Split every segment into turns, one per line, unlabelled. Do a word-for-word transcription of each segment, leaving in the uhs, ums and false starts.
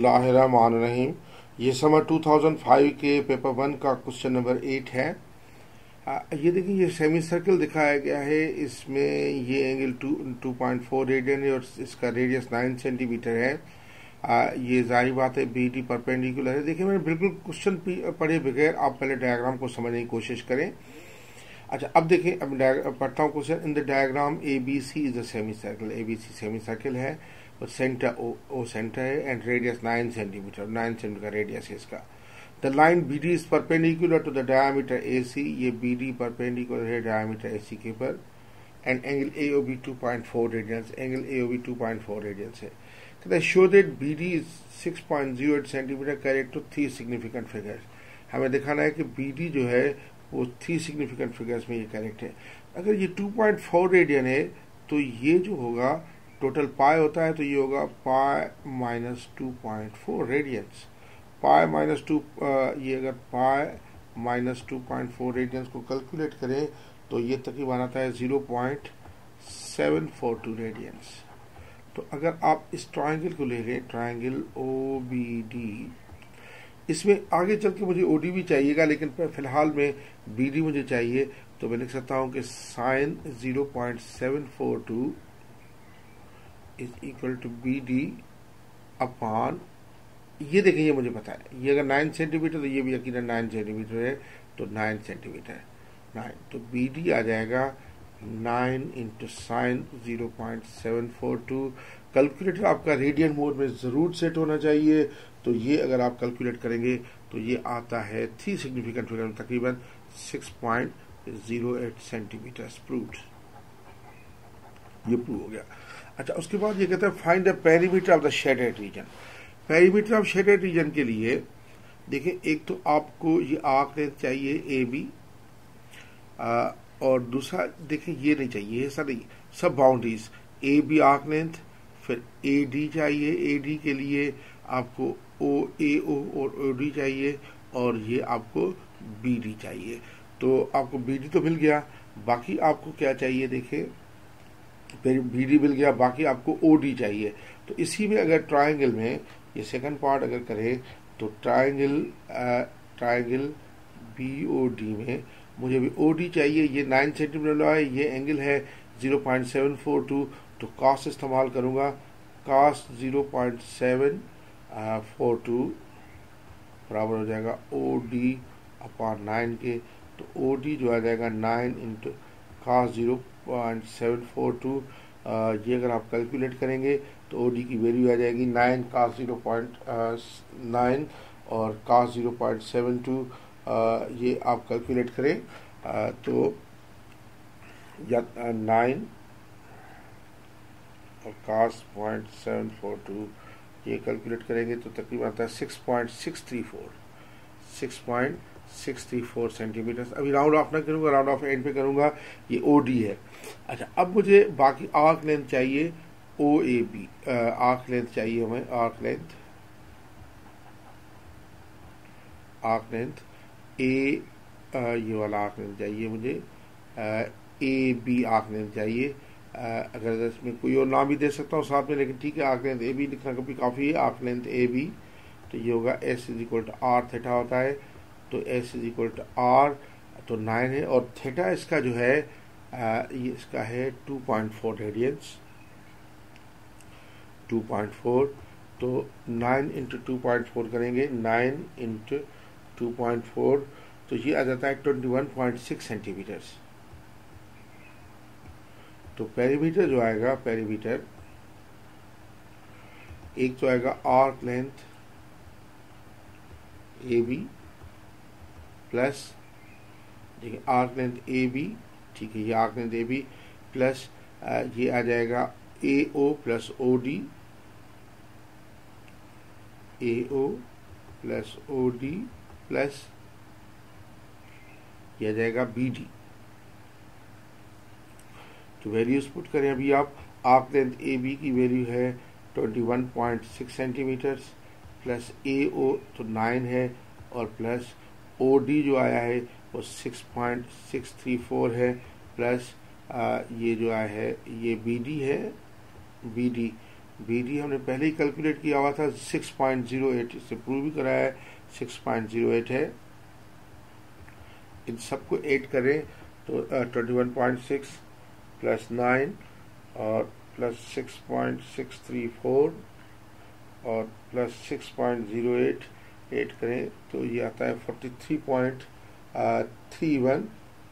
बिस्मिल्लाहिर्रहमानिर्रहीम। ये समर दो हज़ार पाँच के पेपर वन का क्वेश्चन नंबर एट है। आ, ये देखिए, ये सेमी सर्कल दिखाया गया है। इसमें ये angle two two point four radian है और इसका रेडियस नाइन सेंटीमीटर है। आ, ये जाहिर बात है बी डी परपेंडिकुलर है। देखिए, मैंने बिल्कुल क्वेश्चन पढ़े बगैर आप पहले डायग्राम को समझने की कोशिश करें। अच्छा, अब देखें, अब पढ़ता हूँ question. In the diagram A B C is a semi circle. A B C semi circle है और सेंटर ओ ओ सेंटर है and radius nine centimetre nine centimetre का रेडियस है इसका। The line B D is perpendicular to the diameter A C. ये B D perpendicular है diameter A C के पर। And angle A O B two point four radians. Angle A O B two point four radians है। कहते हैं show that B D is six point zero eight centimetre correct to three significant figures. हमें दिखाना है कि B D जो है वो थ्री सिग्निफिकेंट फिगर्स में ये करेक्ट है। अगर ये टू पॉइंट फोर रेडियन है तो ये जो होगा टोटल पाई होता है, तो ये होगा pi minus two point four radians. Pi minus two ये अगर pi minus two point four radians को कैलकुलेट करें तो ये तकरीबन आता है zero point seven four two radians. तो अगर आप इस ट्राइंगल को ले लें, ट्राइंगल ओ बी डी, इसमें आगे चल के मुझे ओडी भी चाहिएगा, लेकिन फिलहाल में बीडी मुझे चाहिए। तो मैं लिख सकता हूं कि sine zero point seven four two is equal to B D upon, ये देखें, ये मुझे पता है, ये अगर नाइन सेंटीमीटर तो ये भी यकीनन नाइन सेंटीमीटर है, तो नाइन सेंटीमीटर नाइन, तो बी डी आ जाएगा nine into sine zero point seven four two. Calculator आपका रेडियन मोड में ज़रूर सेट होना चाहिए। तो ये अगर आप कैलकुलेट करेंगे तो ये आता है थ्री सिग्निफिकेंट फिगर में तकरीबन six point zero eight centimetre. Proved, ये प्रूव हो गया। अच्छा, उसके बाद ये कहता है find the perimeter of the shaded region. Perimeter of shaded region के लिए देखिए, एक तो आपको ये आर्क लेंथ चाहिए ए बी, और दूसरा देखिए ये नहीं चाहिए, ऐसा नहीं, सब boundaries A B arc length, फिर ए डी चाहिए, ए डी के लिए आपको ओ ए ओ और ओ डी चाहिए, और ये आपको बी डी चाहिए। तो आपको बी डी तो मिल गया, बाकी आपको क्या चाहिए, देखिए बी डी मिल गया, बाकी आपको ओ डी चाहिए। तो इसी में अगर ट्राइंगल में ये सेकंड पार्ट अगर करें तो triangle triangle B O D में मुझे भी ओ डी चाहिए। ये नाइन सेंटीमीटर है, ये एंगल है zero point seven four two, तो कॉस इस्तेमाल करूंगा, cos zero point seven four two बराबर हो जाएगा ओ डी अपॉन नाइन के। तो ओ डी जो आ जाएगा nine into cos zero point seven four two. ये अगर आप कैलकुलेट करेंगे तो ओ डी की वैल्यू आ जाएगी nine cos zero point nine और cos zero point seven two. ये आप कैलकुलेट करें आ, तो या नाइन और cos point seven four two ये कैलकुलेट करेंगे तो तकरीबन आता है six point six three four six point six three four centimetre. अभी राउंड ऑफ ना करूँगा, राउंड ऑफ एंड पे करूँगा। ये ओ डी है। अच्छा, अब मुझे बाकी आर्क लेंथ चाहिए O A B, arc length चाहिए हमें, arc length arc length A, ये वाला आर्क लेंथ चाहिए मुझे, ए बी आर्क लेंथ चाहिए। Uh, अगर इसमें कोई और नाम भी दे सकता हूँ साथ में, लेकिन ठीक है, आर्क लेंथ ए बी लिखना कभी काफ़ी है। आर्क लेंथ ए बी, तो ये होगा S is equal to R theta होता है, तो S is equal to R, तो नाइन है, और थीटा इसका जो है uh, ये इसका है two point four radians, two point four. तो nine into two point four करेंगे, nine into two point four, तो ये आ जाता है twenty one point six centimetres. तो पेरीमीटर जो आएगा, पेरीमीटर एक तो आएगा arc length A B plus, देखिए आर्क लेंथ ए बी, ठीक है, ये arc length A B plus ये आ जाएगा A O plus O D, A O plus O D plus ये आ जाएगा बी डी। तो वैल्यूज पुट करें अभी आप। आर्क लेंथ ए बी की वैल्यू है twenty one point six centimetres plus A O तो नाइन है, और प्लस ओ डी जो आया है वो six point six three four है, प्लस ये जो आया है ये बी डी है, बी डी बी डी हमने पहले ही कैलकुलेट किया हुआ था सिक्स पॉइंट ज़ीरो एट, इससे प्रूव भी कराया है सिक्स पॉइंट ज़ीरो एट है। इन सबको ऐड करें तो twenty one point six plus nine और plus six point six three four और plus six point zero eight add करें तो ये आता है forty three point three one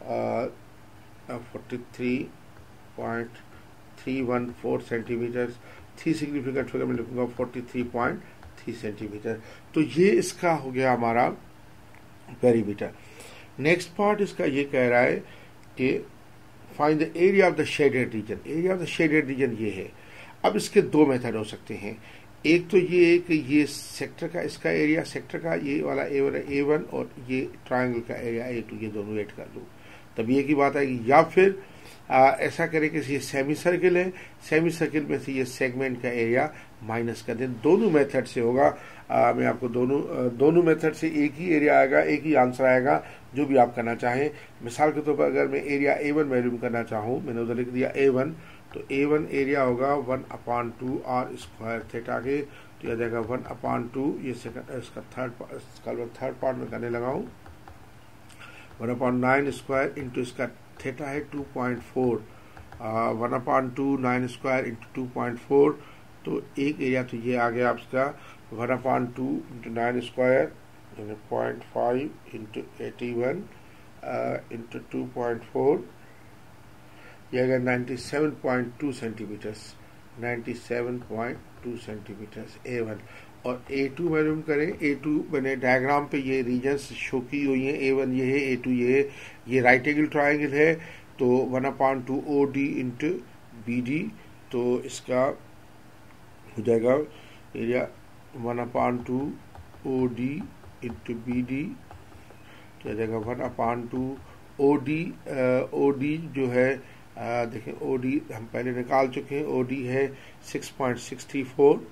forty three point three one four centimetre. Three significant figure में लिखूंगा forty three point three centimetre. तो ये इसका हो गया हमारा पेरीमीटर। नेक्स्ट पार्ट इसका ये कह रहा है कि find the area of the shaded region. Area of the shaded region ये है। अब इसके दो मेथड हो सकते हैं। एक तो ये है कि ये सेक्टर का, इसका एरिया सेक्टर का ये वाला ए वन ए वन और ये ट्रायंगल का एरिया ए टू, ये दोनों ऐड कर लूँ तब ये की बात आएगी। या फिर आ, ऐसा करें कि ये सेमी सर्किल है, सेमी सर्किल में से ये सेगमेंट का एरिया माइनस कर दें। दोनों मेथड से होगा। आ, मैं आपको दोनों दोनों मेथड से एक ही एरिया आएगा, एक ही आंसर आएगा, जो भी आप करना चाहें। मिसाल के तौर पर अगर मैं एरिया ए वन वैल्यूम करना चाहूँ, मैंने उधर लिख दिया ए वन, तो ए वन एरिया होगा one upon two R square theta के, तो यह जाएगा वन अपॉन टू, ये सेकंड इसका थर्ड इसका थर्ड पार्ट में करने लगा हूँ, one upon nine square into इसका थीटा है two point four, one upon two nine square into two point four, तो एक एरिया तो ये आ गया आपका one upon two into nine square यानी point five into eighty one into two point four, यह आएगा ninety seven point two centimetres, ninety seven point two centimetres A one. और ए टू वैल्यूम करें, ए टू मैंने diagram पे ये regions show की हुई हैं, ए वन ये है, ए टू ये है, ये राइट एंगल ट्रायंगल है, तो one upon two O D into B D, तो इसका हो जाएगा area one upon two O D into B D, तो आ जाएगा one upon two O D, O D जो है आ, देखें ओ डी हम पहले निकाल चुके हैं, ओ डी है six point six three four,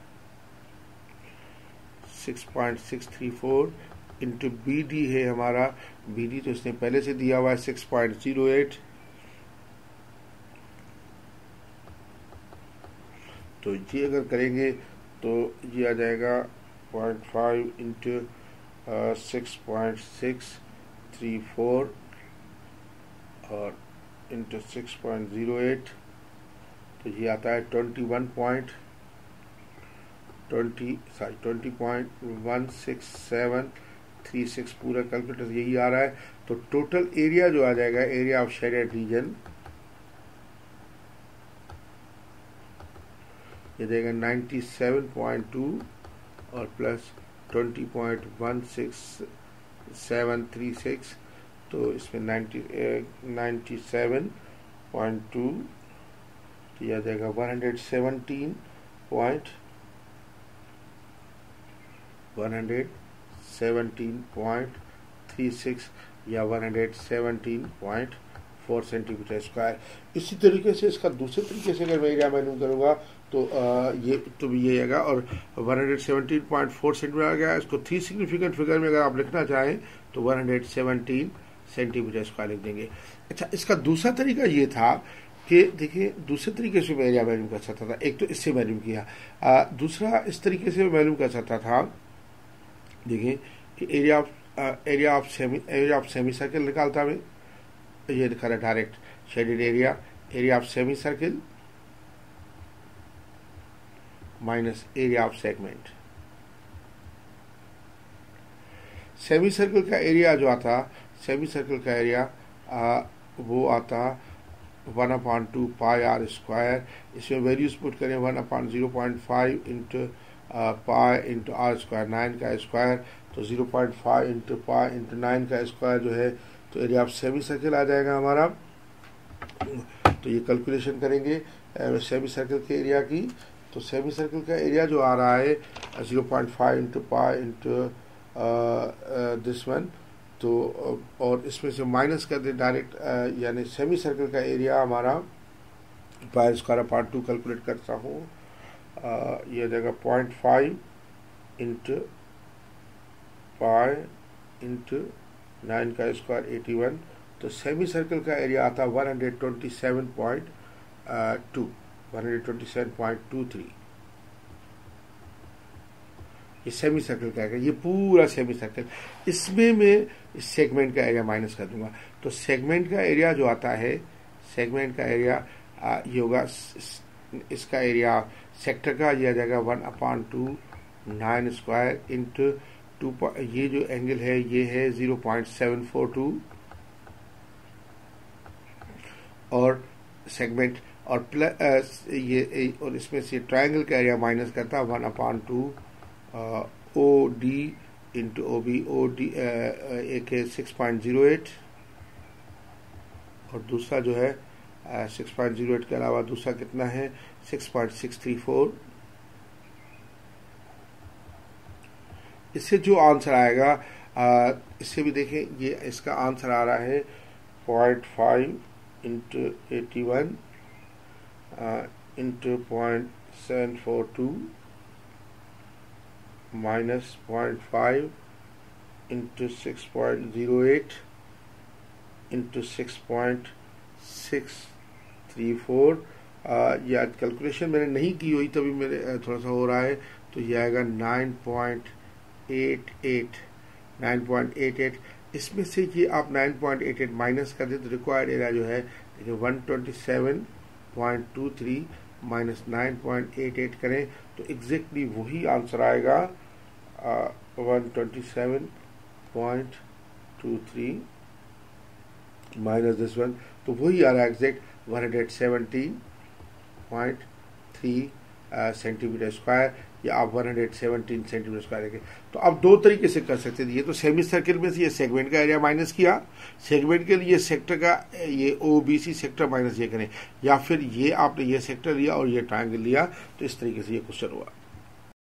six point six three four into B D है हमारा, बी डी तो इसने पहले से दिया हुआ है सिक्स पॉइंट ज़ीरो एट, तो ये अगर करेंगे तो ये आ जाएगा point five into six point six three four और into six point zero eight, तो ये आता है twenty one point twenty sorry twenty point one six seven three six, पूरा कैलकुलेटर यही आ रहा है। तो टोटल एरिया जो आ जाएगा, एरिया ऑफ शेडेड रीजन, ये देगा नाइन्टी सेवन पॉइंट टू और plus twenty point one six seven three six, तो इसमें ninety ninety seven point two, तो यह आ जाएगा one hundred seventeen point one hundred seventeen point three six या one hundred seventeen point four centimetre square. इसी तरीके से इसका दूसरे तरीके से अगर मैं एरिया मालूम करूँगा तो आ, ये तो भी ये आएगा, और one hundred seventeen point four centimetre आ गया। इसको थ्री सिग्निफिकेंट फिगर में अगर आप लिखना चाहें तो one hundred seventeen centimetre square लिख देंगे। अच्छा, इसका दूसरा तरीका ये था कि देखिए दूसरे तरीके से मैं एरिया मालूम कर सकता था। एक तो इससे मालूम किया, आ, दूसरा इस तरीके से मालूम कर सकता था। देखिए कि area of area of semi area of semi circle निकालता मैं, ये लिखा है direct shaded area, area of semi circle minus area of segment. Semi circle का एरिया जो आता, सेमी सर्किल का एरिया आ, वो आता one upon two pi R square. इसमें वैल्यूज पुट करें, one upon zero point five into pi into R square, nine का स्क्वायर, तो zero point five into pi into nine का स्क्वायर जो है तो एरिया ऑफ सेमी सर्किल आ जाएगा हमारा। तो ये कैलकुलेशन करेंगे सेमी सर्किल के एरिया की, तो सेमी सर्किल का एरिया जो आ रहा है zero point five into pi into this one, तो और इसमें से माइनस कर दे डायरेक्ट, यानी सेमी सर्किल का एरिया हमारा pi square part two calculate करता हूँ, यह जगह point five into pi into nine का स्क्वायर एटी वन, तो सेमी सर्किल का एरिया आता one hundred twenty seven point two one hundred twenty seven point two three, ये सेमी सर्कल का आएगा, ये पूरा सेमी सर्कल। इसमें मैं इस सेगमेंट का एरिया माइनस कर दूंगा, तो सेगमेंट का एरिया जो आता है, सेगमेंट का एरिया ये होगा, इसका एरिया सेक्टर का ये आ जाएगा one upon two nine square into two, ये जो एंगल है ये है zero point seven four two, और सेगमेंट और प्लस ये, और इसमें से ट्रायंगल का एरिया माइनस करता है one upon two O D into O B. O D एक है सिक्स पॉइंट जीरो एट, और दूसरा जो है सिक्स पॉइंट जीरो एट के अलावा दूसरा कितना है, six point six three four. इससे जो आंसर आएगा, आ, इससे भी देखें, ये इसका आंसर आ रहा है point five into eighty one into point seven four two minus point five into six point zero eight into six point six three four. या कैलकुलेशन मैंने नहीं की हुई तभी मेरे थोड़ा सा हो रहा है, तो ये आएगा nine point eight eight, nine point eight eight. इसमें से ये आप nine point eight eight minus कर दें तो रिक्वायर्ड एरिया जो है देखिए one twenty seven point two three minus nine point eight eight करें तो एग्जैक्टली वही आंसर आएगा, one twenty seven point two three minus this one, तो वही आ रहा है exact one hundred seventeen point three centimetre square, या आप one hundred seventeen centimetre square रखें। तो आप दो तरीके से कर सकते थे, ये तो सेमी सर्किल में से ये सेगमेंट का एरिया माइनस किया, सेगमेंट के लिए सेक्टर का ये O B C sector minus ये करें, या फिर ये आपने ये सेक्टर लिया और ये ट्रायंगल लिया, तो इस तरीके से ये क्वेश्चन हुआ।